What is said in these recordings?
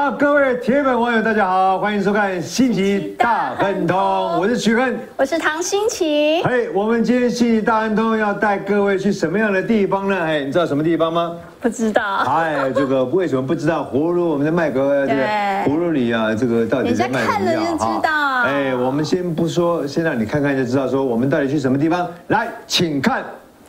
好，各位铁粉网友，大家好，欢迎收看《星期大亨通》，我是许亨， 我是唐欣琪。 嘿，我们今天《星期大亨通》要带各位去什么样的地方呢？哎，你知道什么地方吗？ 不知道。 哎，这个为什么不知道？葫芦，我们在卖个这个葫芦里啊，这个到底在卖什么看了就知道。 哎，我们先不说，先让你看看就知道，说我们到底去什么地方。来，请看。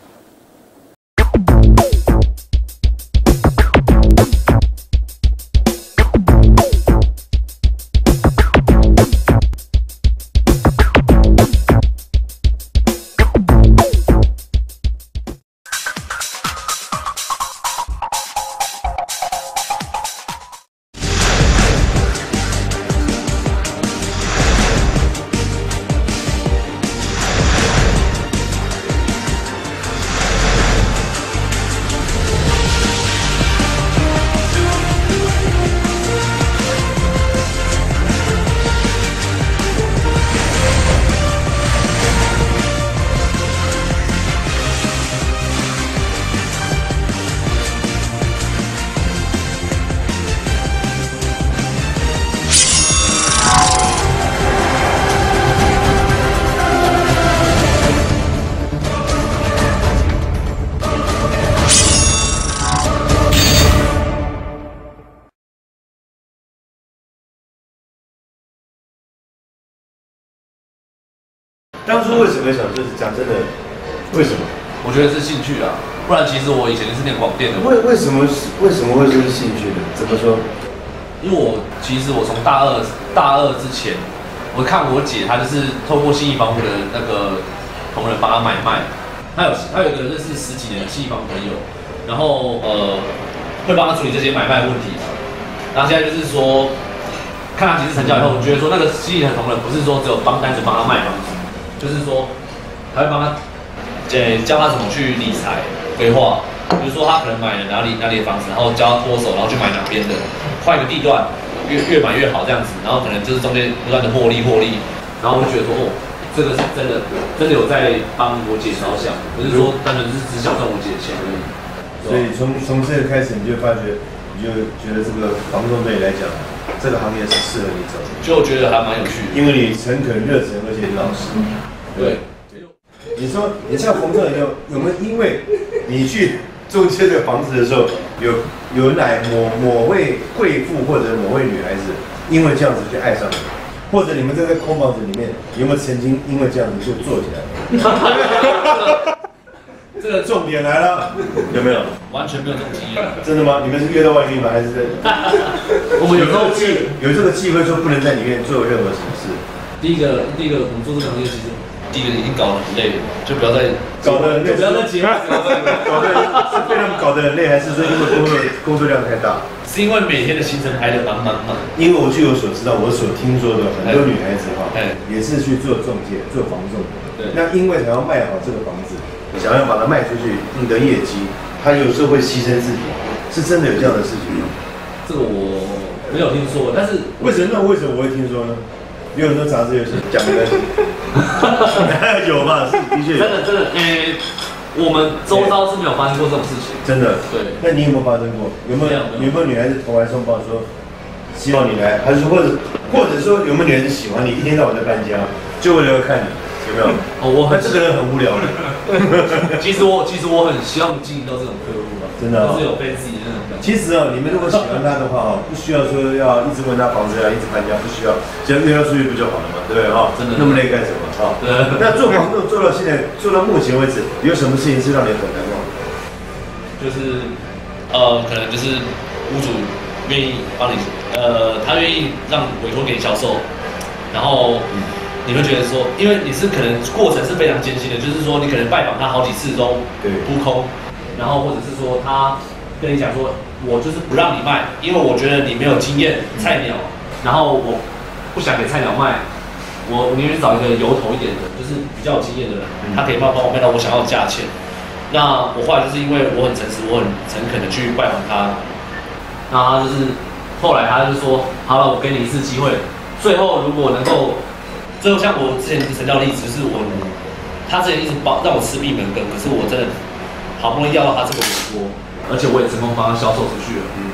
当初为什么想就是讲真的，为什么？ 我觉得是兴趣啊，不然其实我以前是念广电的。 为什么会说是兴趣呢？怎么说？ 因为其实我从大二之前，我看我姐她就是透过信义房屋的那个同仁帮她买卖，她有一个认识10几年的信义房屋朋友，然后会帮她处理这些买卖问题。然后现在就是说，看她几次成交以后，我觉得说那个信义的同仁不是说只有单纯帮她卖房子。就是说，还会帮他，教他怎么去理财规划。比如说，他可能买了哪里的房子，然后教他脱手，然后去买哪边的，换一个地段，越买越好这样子。然后可能就是中间不断的获利。然后我就觉得说，哦，这个是真的有在帮我姐着想，不是说单纯只想赚我姐的钱而已。 所以从这个开始，你就发觉，你就觉得这个房仲对你来讲，这个行业是适合你走的， 就觉得还蛮有趣的， 因为你诚恳、热忱，而且老实。 对。 你说你像冯正有没有因为你去中介这个房子的时候，有哪某位贵妇或者某位女孩子因为这样子就爱上你，或者你们在这空房子里面有没有曾经因为这样子就做起来？这个重点来了，有没有？ 完全没有这种经验。 真的吗？你们是约到外面吗？还是在？ 我们有时候有这个忌讳说不能在里面做任何什么事。 第一个，我们做这个行业其实。第一个已经搞得很累了，就不要再搞得很累， 不要再结婚， 搞得是被他们搞得很累，还是说因为工作量太大？ 是因为每天的行程排得满。 因为我据我所知道，我所听说的很多女孩子哈，也是去做中介、做房仲的。对。那因为想要卖好这个房子，想要把它卖出去，赢得业绩，她有时候会牺牲自己，是真的有这样的事情吗？ 这个我没有听说，但是为什么我会听说呢？有很多杂志有讲的，有吧？是的确有。 真的，我们周遭是没有发生过这种事情。 真的。 对。 那你有没有发生过？有没有女孩子投来送报说希望你来，还是或者说有没有女孩子喜欢你，一天到晚在搬家，就为了要看你，有没有？ 哦， 这个人很无聊的。 其实我很希望经营到这种客户吧。 真的。就是有被自己的那种感觉。 其实你们如果喜欢他的话不需要说要一直问他房子一直搬家，不需要，只要约他出去不就好了嘛，对不对真的。那么累干什么对。那做房仲做到现在，做到目前为止，有什么事情是让你很难忘的？ 就是可能就是屋主愿意帮你，他愿意让委托给你销售，然后你会觉得说，因为你是可能过程是非常艰辛的，就是说你可能拜访他好几次都扑空，然后或者是说他跟你讲说，我就是不让你卖，因为我觉得你没有经验，菜鸟，然后我不想给菜鸟卖，我宁愿找一个油头一点的，就是比较有经验的人，他可以帮我卖到我想要的价钱。那我后来就是因为我很诚实，我很诚恳的去拜访他，那他就是后来他就说，好了，我给你一次机会，最后如果能够，最后像我之前成交的例子，就是他之前一直让我吃闭门羹，可是我真的好不容易要到他这个委托，而且我也成功帮他销售出去了。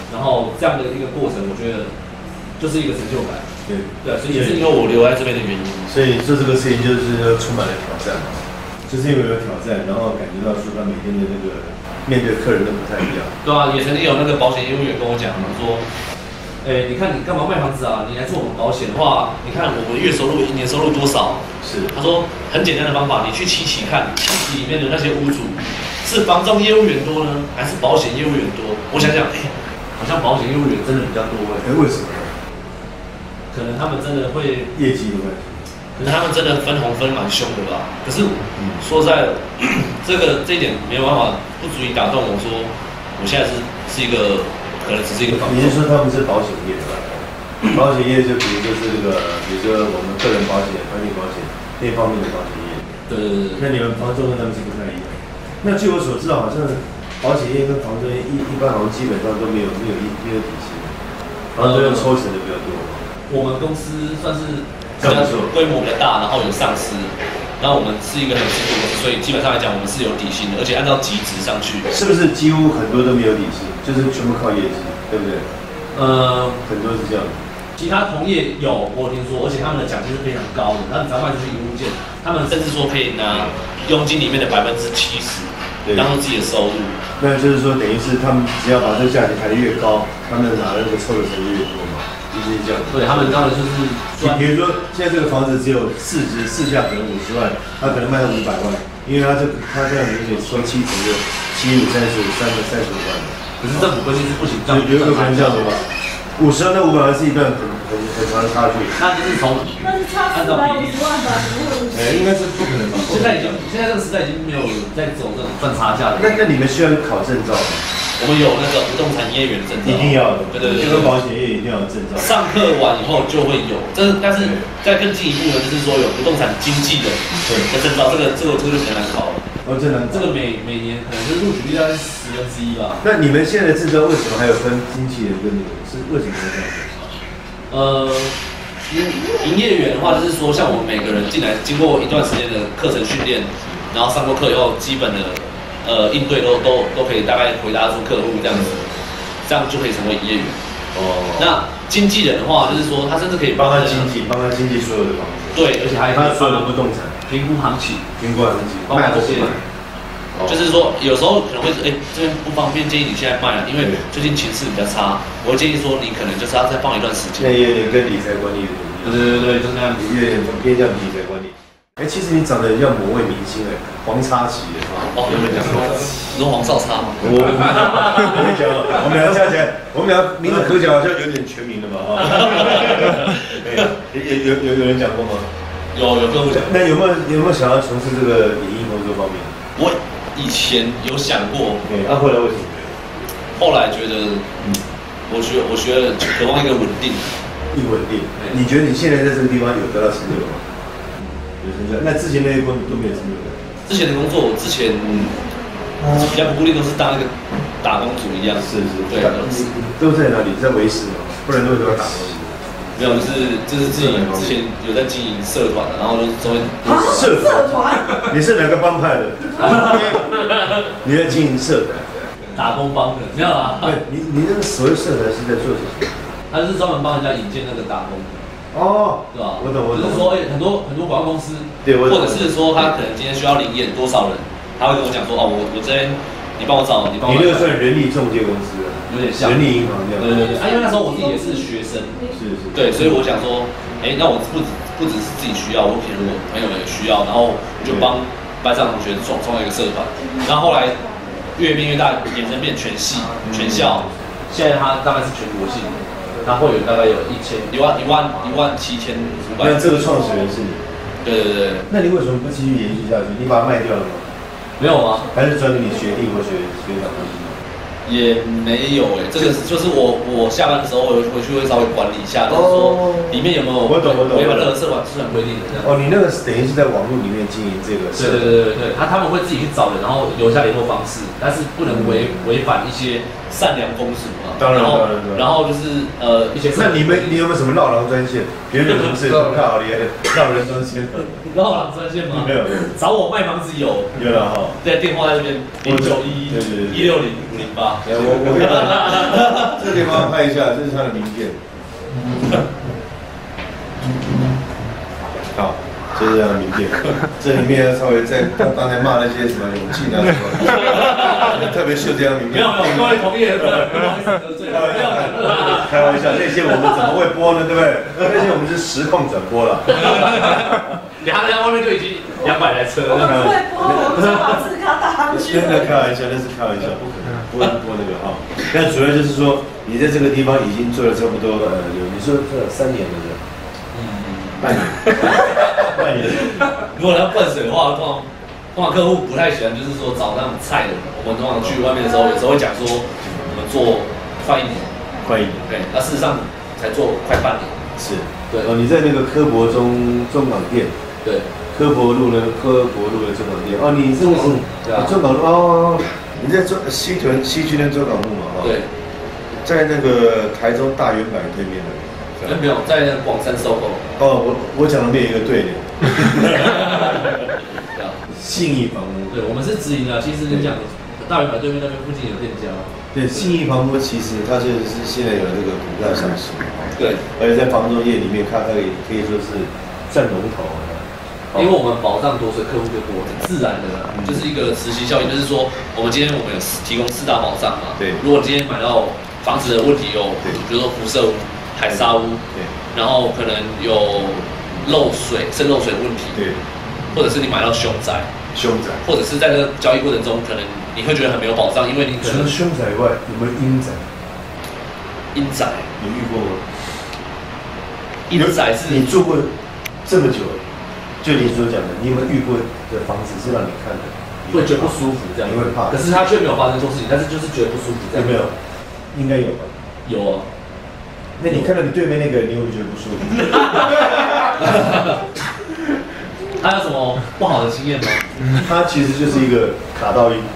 然后这样的一个过程，我觉得就是一个成就感。 对， 所以也是因为我留在这边的原因。 所以做这个事情就是充满了挑战，就是因为有挑战，然后感觉到说他每天的那个面对客人都不太一样。 对啊，也曾经有那个保险业务员跟我讲说，你看你干嘛卖房子啊？你来做我们保险的话，你看我们月收入一年收入多少？ 是， 他说很简单的方法，你去七期看，七期里面的那些屋主是房仲业务员多呢，还是保险业务员多？我想想，好像保险业务员真的比较多为什么？ 可能他们真的会业绩的问题。 可是他们真的分红分蛮凶的吧？可是说实在的，这一点没有办法，不足以打动我说，我现在是一个可能只是一个房仲。 你是说他们是保险业的吧？保险业就比如说是这个，比如说我们个人保险、团体保险那方面的保险业。 对。 那你们房仲跟他们是不太一样。那据我所知，好像保险业跟房仲业一般好像基本上都没有底薪，房仲要抽成的比较多。 我们公司算是规模比较大，然后有上司，然后我们是一个很辛苦的公司，所以基本上来讲，我们是有底薪的，而且按照级值上去。 是不是几乎很多都没有底薪，就是全部靠业绩，对不对？很多是这样。 其他同业有我听说，而且他们的奖金是非常高的，他们只要卖出去一个物件，他们甚至说可以拿佣金里面的70%当做自己的收入。 那就是说，等于是他们只要把这个价钱抬得越高，他们拿的那个抽的成就越多嘛。就是这样， 对他们当然就是， 比如说现在这个房子只有市价可能50万，他可能卖到500万，因为他这样子得收7成就75、35、35万。 可是政府规定是不行， 有可能这样子吧？50万到500万是一段很长的差距。 那就是差450万吧？ 应该是不可能吧？ 现在这个时代已经没有在走这种赚差价的。 那你们需要考证照吗？ 我们有那个不动产业员证照， 一定要的， 对， 就跟保险业一定要有证照。 上课完以后就会有，但是再更进一步呢，就是说有不动产经纪的证照，这个就比较难考了。 真的， 这个每年可能就是录取率大概是1/10吧。 那你们现在的证照为什么还有分经纪人跟那个？是为什么会这样子？ 营业员的话，就是说像我们每个人进来，经过一段时间的课程训练，然后上过课以后，基本的应对都可以大概回答出客户这样子，这样就可以成为营业员。那经纪人的话，就是说他甚至可以帮他经纪所有的房子。对，而且还他所有的不动产评估行情， 卖这些。 就是说有时候可能会这边不方便，建议你现在卖了，因为最近情势比较差，我会建议说你可能就是要再放一段时间。 那也有点跟理财管理有点一样。对，就那样子， 有点偏向理财管理。其实你长得很像某位明星黄叉旗有没有讲过？你说黄少叉吗？ 我跟你讲，我们俩加起来，我们俩名字合起来好像有点全名了嘛有人讲过吗？ 有跟我讲。 那有没有想要从事这个影音工作方面？ 我以前有想过， 那后来为什么？ 后来觉得，我觉得渴望一个稳定。 稳定。你觉得你现在在这个地方有得到成就吗？有成就。那之前那些工作都没有成就感。 之前的工作，比较不固定，都是当那个打工族一样。 是， 对。 都在哪里？在维视吗？不然都要打工。 没有，就是自己之前有在经营社团的，然后就周围社团，你是哪个帮派的？你在经营社团， 打工帮的，没有啊？ 对，你那个所谓社团是在做什么？ 他是专门帮人家引荐那个打工的。对吧？ 我懂。 就是说，很多广告公司， 对，或者是说他可能今天需要零演多少人，他会跟我讲说，我这边你帮我找，你帮我。 你那个算人力中介公司。 有点像人力银行这样。 对。因为那时候我自己也是学生，对，所以我想说，那我不只是自己需要，我可能我朋友们也需要，然后我就帮班上同学创造一个社团，然后后来越变越大，衍生变全系、全校，现在它大概是全国性，它会有大概有17500。 那这个创始人是你？ 对。 那你为什么不继续延续下去？你把它卖掉了吗？ 没有吗？ 还是转给你学弟或学长？ 也没有这个就是我下班的时候回去会稍微管理一下，就是说里面有没有违反任何社团规定的。 你那个等于是在网络里面经营这个。 对，他们会自己去找人，然后留下联络方式，但是不能违反一些善良风俗嘛。 当然然后当然然后就是一些。 那你有没有什么绕狼专线？别人有什么事看好你绕人专线？ 绕狼专线吗？ 没有， 找我卖房子有了哈。 对，电话在这边0911160508。 我给他这个地方拍一下，这是他的名片。好。就是这样的名片，这里面稍微在刚才骂那些什么勇气啊什么，特别秀这张名片。 没有，各位同业的，不好意思得罪了，不要开玩笑，那些我们怎么会播呢？对不对？那些我们是实况转播了。 等下外面就已经200台车了。 我们不会播，我们就把字卡打上去。 那开玩笑，那是开玩笑，不可能不会播那个哈。但主要就是说，你在这个地方已经做了差不多你说这3年了是？半年。 如果要灌水的话，通常客户不太喜欢，就是说找那种菜的。我们通常去外面的时候，有时候会讲说，我们做快1年，对，那事实上才做快半年。 是，对哦，你在那个科博中港店， 对， 科博路的中港店哦，你这个是对啊， 中港路哦，你在西区的中港路嘛哈， 对， 在那个台中大圆柏对面的。 没有，在广山SOGO。 哦，我讲的没有一个对的。信义房屋， 对，我们是直营的。其实你讲大圆柏对面那边附近有店家。 对，信义房屋其实它就是现在有这个股票上市。 对， 而且在房仲业里面，它可以说是占龙头。 因为我们保障多，所以客户就多，很自然的，就是一个磁吸效应。就是说，我们今天有提供4大保障嘛。 对。 如果今天买到房子的问题有，比如说辐射屋、海砂屋， 对， 然后可能有漏水、渗漏水的问题， 对， 或者是你买到凶宅，或者是在这个交易过程中，可能你会觉得很没有保障，因为你可能除了凶宅以外，有没有阴宅？ 阴宅， 你遇过吗？ 阴宅是你住过这么久，就你所讲的，你有没有遇过的房子是让你看的会觉得不舒服这样？ 你会怕， 可是他却没有发生错事情，但是就是觉得不舒服这样。 有没有？应该有吧？ 有啊。 那你看到你对面那个，你会不会觉得不舒服？ 他有什么不好的经验吗？ 他其实就是一个卡到音。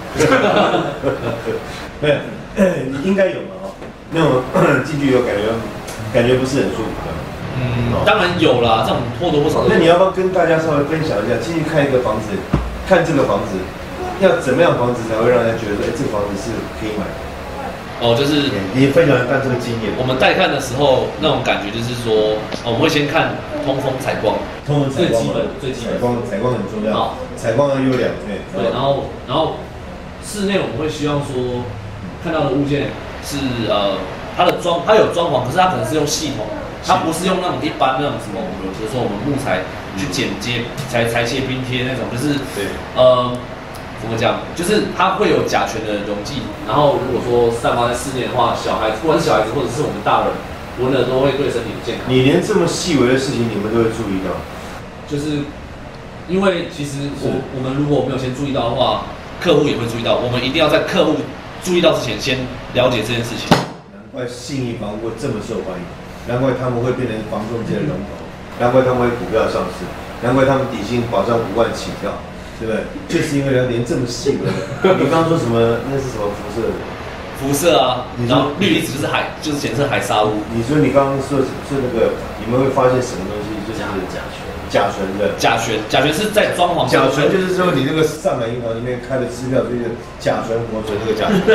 没有，应该有嘛？那种进去有感觉不是很舒服的。 当然有啦，这种或多或少。 那你要不要跟大家稍微分享一下，进去看一个房子，看这个房子，要怎么样房子才会让人家觉得说，这个房子是可以买的？ 哦，就是你分享一下这个经验。 我们带看的时候，那种感觉就是说，我们会先看通风采光，最基本。 采光很重要，采光的优良。 对，然后室内我们会希望说，看到的物件是它有装潢，可是它可能是用系统，它不是用那种一般那种什么，比如说我们木材去剪接、裁切、拼贴那种，就是怎么讲？就是它会有甲醛的溶剂，然后如果说散发在室内的话，小孩子不管是小孩子或者是我们大人闻了都会对身体不健康。你连这么细微的事情你们都会注意到， 就是因为其实我们如果没有先注意到的话，客户也会注意到。我们一定要在客户注意到之前，先了解这件事情。 难怪信义房屋这么受欢迎，难怪他们会变成房仲界的龙头，难怪他们会股票上市，难怪他们底薪保障5万起跳。对不对？就是因为连这么细微的，你刚刚说什么？那是什么辐射？ 辐射啊，然后氯离子就是检测海砂屋。 你说你刚刚说那个，你们会发现什么东西？就是甲醛的。甲醛是在装潢。 甲醛就是说你那个上海银行里面开的支票，就是甲醛活存这个甲醛。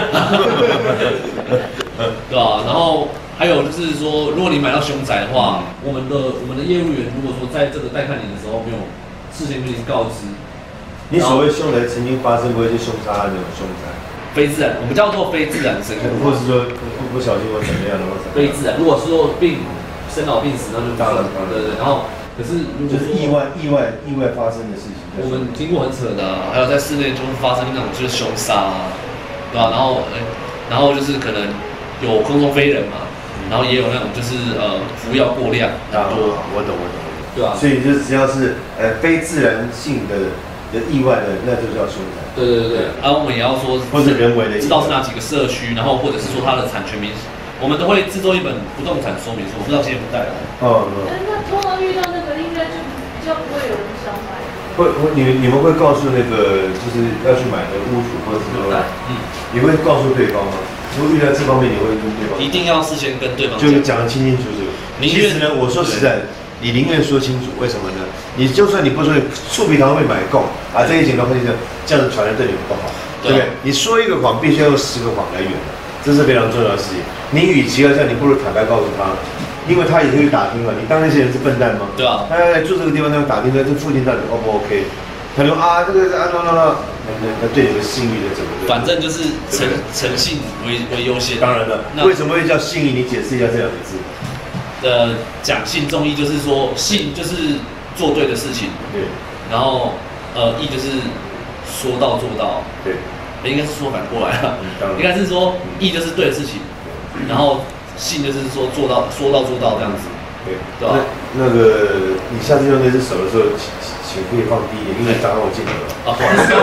对吧？然后还有就是说，如果你买到凶宅的话，我们的业务员如果说在这个带看你的时候没有事先跟你告知。 你所谓凶宅曾经发生过一些凶杀案那种凶宅， 非自然，我们叫做非自然身故， 或是说不小心或怎么样的， 非自然。如果是说生老病死，那就当然对。然后可是如果就是意外发生的事情， 我们听过很扯的，还有在室内就会发生那种就是凶杀，对吧？然后就是可能有空中飞人嘛，然后也有那种就是服药过量， 我懂， 对吧？ 所以就只要是非自然性的意外的，那就叫凶宅。 对。然后我们也要说， 或者人为的， 知道是哪几个社区，然后或者是说它的产权名，我们都会制作一本不动产说明书，我不知道今天不带来。 那通常遇到那个应该就比较不会有人想买。 你们会告诉那个就是要去买的屋主或者什么？你会告诉对方吗？ 如果遇到这方面，你会跟对方一定要事先跟对方就是讲得清清楚楚。其实呢，我说实在，你宁愿说清楚，为什么呢？你就算你不说，醋皮糖会买够啊，这一情况会这样子传人对你不好，对不对？你说一个谎，必须要用10个谎来圆，这是非常重要的事情。你与其要这样，你不如坦白告诉他。因为他也会打听嘛，你当那些人是笨蛋吗？ 对啊。 他来住这个地方，他会打听说这附近到底 O 不 OK？他说啊，这个那对你的信誉的怎么？ 反正就是诚信为优先。 当然了，为什么会叫信义？你解释一下这两个字。 讲信重义就是说，信就是做对的事情， 对。 然后义就是说到做到， 对。 应该是说反过来了，应该是说义就是对的事情，然后信就是说说到做到这样子。 对， 对吧？ 那个你下次用那只手的时候，请可以放低一点，因为刚刚我进来了。 啊，不好意思。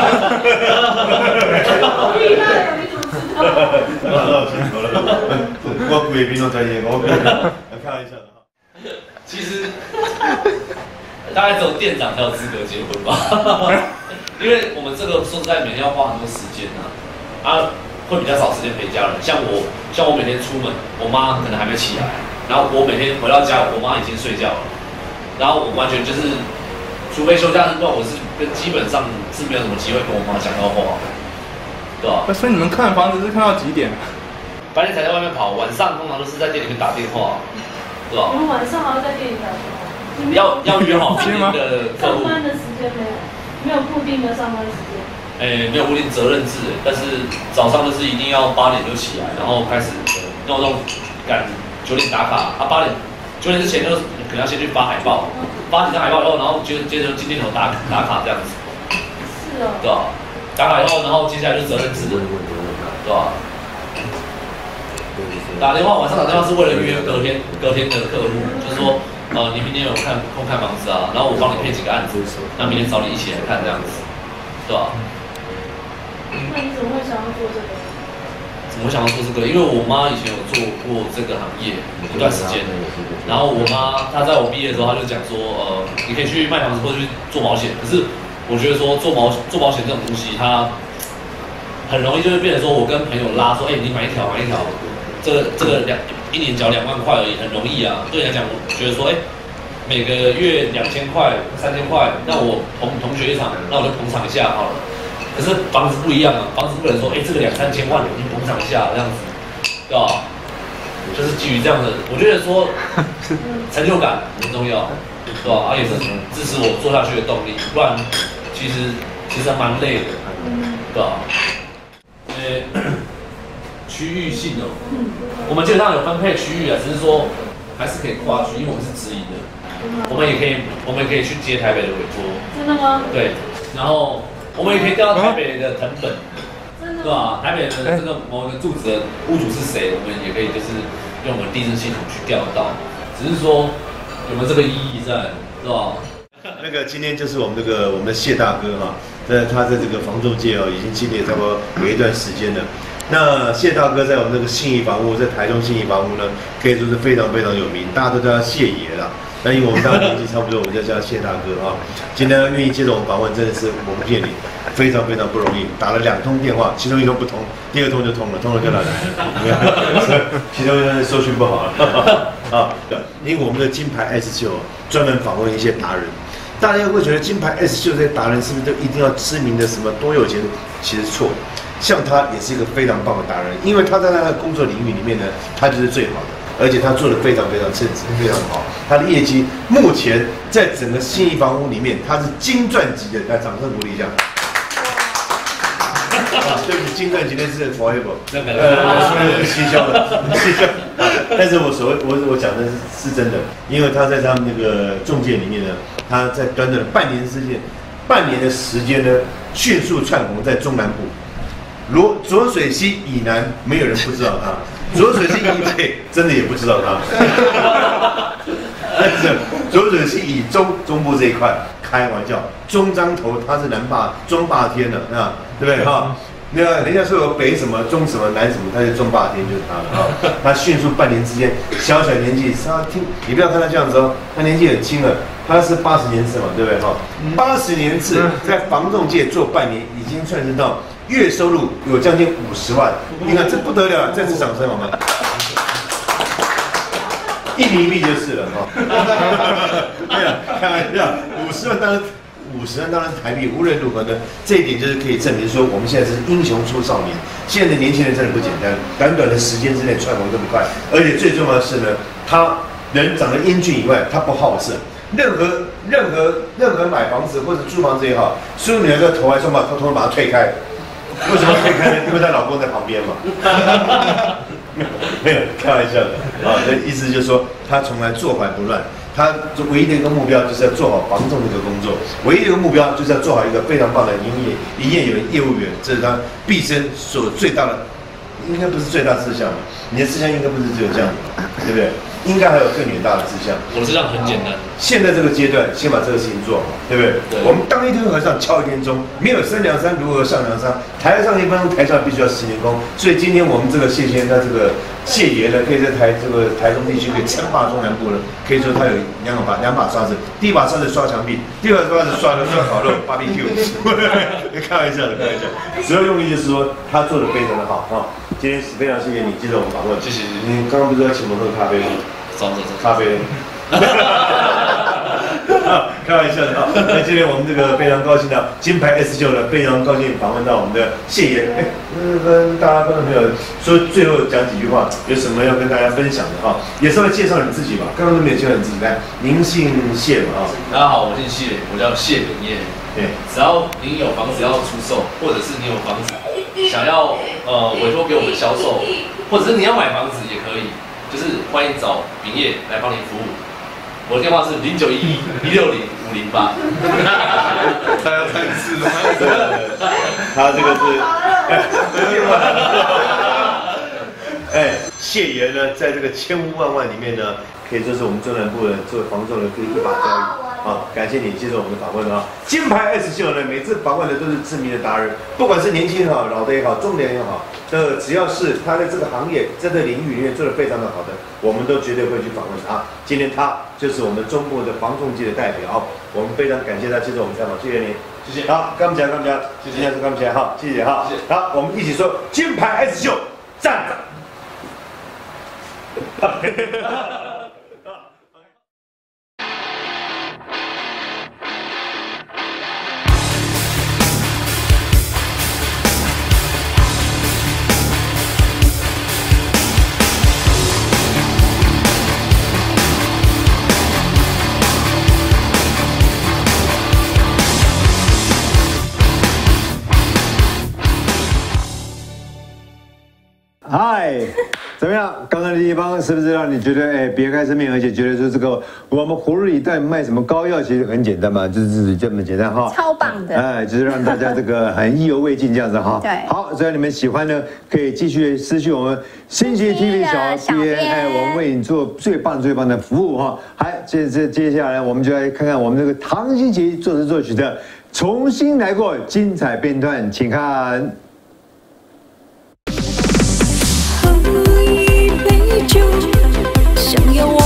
好厉害哦，你怎么知道？ 我贵宾都在演，我开玩笑的哈。 其实大概只有店长才有资格结婚吧，因为我们这个说实在每天要花很多时间啊，会比较少时间陪家人。像我每天出门，我妈可能还没起来。然后我每天回到家，我妈已经睡觉了，然后我完全就是，除非休假日，不然我是基本上是没有什么机会跟我妈讲到话，对吧？ 所以你们看房子是看到几点啊？ 白天才在外面跑，晚上通常都是在店里面打电话，对吧？ 你们晚上还要在店里打电话？ 要约好明天的客户。 上班的时间没有固定的上班时间。 没有固定责任制，但是早上就是一定要8点就起来，然后开始弄赶。9点打卡啊，9点之前就可能要先去发海报，8点发海报以后，然后接着进店头打卡这样子。 是哦。 对吧？打卡以后，然后接下来就是责任制的，对吧？打电话晚上打电话是为了约隔天的客户，就是说你明天有空看房子啊，然后我帮你配几个案子，那明天找你一起来看这样子，对吧？ 那你怎么会想要做这个？ 我想要做这个，因为我妈以前有做过这个行业一段时间，然后我妈她在我毕业的时候，她就讲说，你可以去卖房子或者去做保险。可是我觉得说做保险这种东西，它很容易就会变成说，我跟朋友拉说，你买一条，这个一年缴2万块而已，很容易啊。对你来讲，我觉得说，每个月2000块、3000块，那我同学一场，那我就捧场一下好了。可是房子不一样啊，房子不能说，这个2、3千万你捧场一下这样子，对吧？就是基于这样的，我觉得说成就感很重要，对吧？也是支持我做下去的动力，不然其实还蛮累的，对吧？区域性的，我们基本上有分配区域啊，只是说还是可以跨区，因为我们是直营的，我们也可以去接台北的委托。 真的吗？ 对，然后。我们也可以调到台北的成本，对吧？台北的这个某个住址的屋主是谁，我们也可以就是用我们地震系统去调得到，只是说有没有这个意义在，是吧？ 那个今天就是我们的谢大哥哈，他在这个房仲界已经经历差不多有一段时间了。那谢大哥在我们那个信义房屋，在台中信义房屋呢，可以说是非常非常有名，大家都叫他谢爷啦。那因为我们大家年纪差不多，我们就叫谢大哥啊。今天愿意接受我们访问，真的是我们店里非常非常不容易。打了2通电话，其中1通不通，第2通就通了，通了就来了。其中收讯不好了啊。因为我们的金牌 S 秀专门访问一些达人，大家会觉得金牌 S 秀这些达人是不是都一定要知名的什么多有钱？其实错。像他也是一个非常棒的达人，因为他在他的工作领域里面呢，他就是最好的。而且他做的非常非常称职，非常好。他的业绩目前在整个信义房屋里面，他是金钻级的，来掌声鼓励一下。对不起，金钻级的是 Forever， 是虚销的，但是我讲的是真的，因为他在他们那个中介里面呢，他在短短半年的时间呢，迅速窜红在中南部。浊水溪以南没有人不知道他，浊水溪以北真的也不知道他。但是浊水溪以中部这一块，开玩笑，中彰投他是中霸天了啊，对不对哈？那人家说有北什么中什么南什么，他就中霸天就是他了啊。他迅速半年之间，小年纪，你不要看他这样子哦，他年纪很轻了，他是80年次嘛，对不对哈？80年次在房仲界做半年，已经算是到月收入有将近50万，你看这不得了，再次掌声好吗？一米一币就是了哈，没有开玩笑，50万当然。50万当然台币，无论如何呢，这一点就是可以证明说，我们现在是英雄出少年。现在的年轻人真的不简单，短短的时间之内窜红这么快，而且最重要的是呢，他人长得英俊以外，他不好色。任何买房子或者租房子也好，所有女人都投来说嘛，偷偷把它推开。为什么推开呢？因为她老公在旁边嘛。没有开玩笑的啊，这意思就是说，他从来坐怀不乱。他唯一的一个目标就是要做好房仲这个工作，唯一的一个目标就是要做好一个非常棒的营业业务员，这是他毕生所最大的，应该不是最大志向吧？你的志向应该不是只有这样的，对不对？应该还有更远大的志向。 我的志向很简单， 现在这个阶段，先把这个事情做好，对不对？对。我们当一天和尚敲一天钟，没有升梁山如何上梁山？台上1分钟，台下必须要10年功。所以今天我们这个谢先生，这个谢爷呢，可以在台中地区可以称霸中南部了。可以说他有两把刷子，第一把刷子刷墙壁，第二把刷子刷烤肉 BBQ。开玩笑的，开玩笑。主要用意就是说他做的非常的好啊。今天非常谢谢你接受我们访问， 谢谢。 你刚刚不是要请我们喝咖啡吗？咖啡。开玩笑的啊！那今天我们这个非常高兴的金牌 S9呢，非常高兴访问到我们的谢爷。跟大家观众朋友说，最后讲几句话，有什么要跟大家分享的哈？也稍微介绍你自己吧。刚刚都没有介绍你自己，来，您姓谢嘛啊？ 大家好，我姓谢，我叫谢炳业。对，只要您有房子要出售，或者是你有房子想要委托给我们销售，或者是你要买房子也可以，就是欢迎找炳业来帮您服务。我的电话是0911-160-508。 他要3次吗？ 他这个是，谢爷呢，在这个千呼万唤里面呢，可以说是我们中南部人做房仲的可以一把交椅。啊，感谢你接受我们的访问啊！金牌 S9呢，每次访问的都是知名的达人，不管是年轻也好，老的也好，中年也好，只要是他在这个行业、在这个领域里面做得非常的好的，我们都绝对会去访问他。今天他就是我们中部的房仲界的代表，我们非常感谢他接受我们采访，谢谢你，谢谢。好，干不起来，谢谢，干不起来，好，谢谢哈。好，我们一起说金牌 S9，站着。 嗨，怎么样？刚刚的地方是不是让你觉得别开生面，而且觉得说这个我们葫芦里到底卖什么膏药，其实很简单嘛，就是这么简单哈。 超棒的， 就是让大家这个很意犹未尽这样子哈。 对， 好，只要你们喜欢呢，可以继续私讯我们新奇 TV 小编，我们为你做最棒的服务哈。好，接下来我们就来看看我们这个唐新奇作词作曲的《重新来过》精彩片段，请看。 喝一杯酒，想要